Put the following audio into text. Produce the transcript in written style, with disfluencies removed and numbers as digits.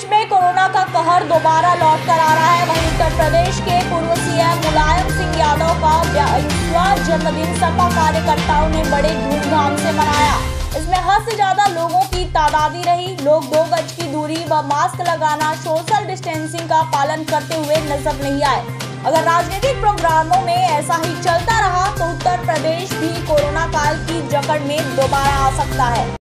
देश में कोरोना का कहर दोबारा लौट कर आ रहा है। वहीं उत्तर प्रदेश के पूर्व सीएम मुलायम सिंह यादव का 22वां जन्मदिन सपा कार्यकर्ताओं ने बड़े धूमधाम से मनाया। इसमें हद से ज्यादा लोगों की तादादी रही। लोग 2 गज की दूरी व मास्क लगाना, सोशल डिस्टेंसिंग का पालन करते हुए नजर नहीं आए। अगर राजनीतिक प्रोग्रामों में ऐसा ही चलता रहा तो उत्तर प्रदेश भी कोरोना काल की जकड़ में दोबारा आ सकता है।